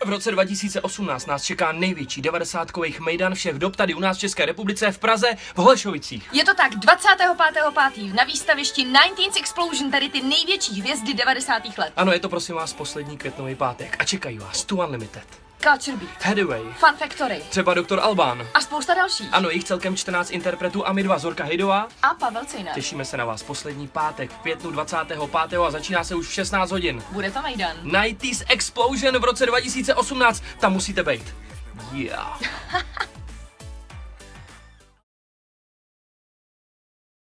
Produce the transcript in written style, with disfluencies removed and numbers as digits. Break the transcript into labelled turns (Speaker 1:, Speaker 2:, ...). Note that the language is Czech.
Speaker 1: V roce 2018 nás čeká největší 90kových mejdan všech dob tady u nás v České republice v Praze v Holešovicích.
Speaker 2: Je to tak, 25.5. na výstavišti 19th Explosion, tady ty největší hvězdy 90. let.
Speaker 1: Ano, je to prosím vás poslední květnový pátek a čekají vás Tu Unlimited,
Speaker 2: Culture Beat,
Speaker 1: Headway,
Speaker 2: Fun Factory,
Speaker 1: třeba Doktor Alban.
Speaker 2: a spousta dalších.
Speaker 1: Ano, jich celkem 14 interpretů a my dva, Zorka Hejdová.
Speaker 2: A Pavel Cejnar.
Speaker 1: Těšíme se na vás poslední pátek v květnu 25. a začíná se už v 16 hodin.
Speaker 2: Bude to mejdan.
Speaker 1: 90s Explosion v roce 2018, tam musíte být. Yeah.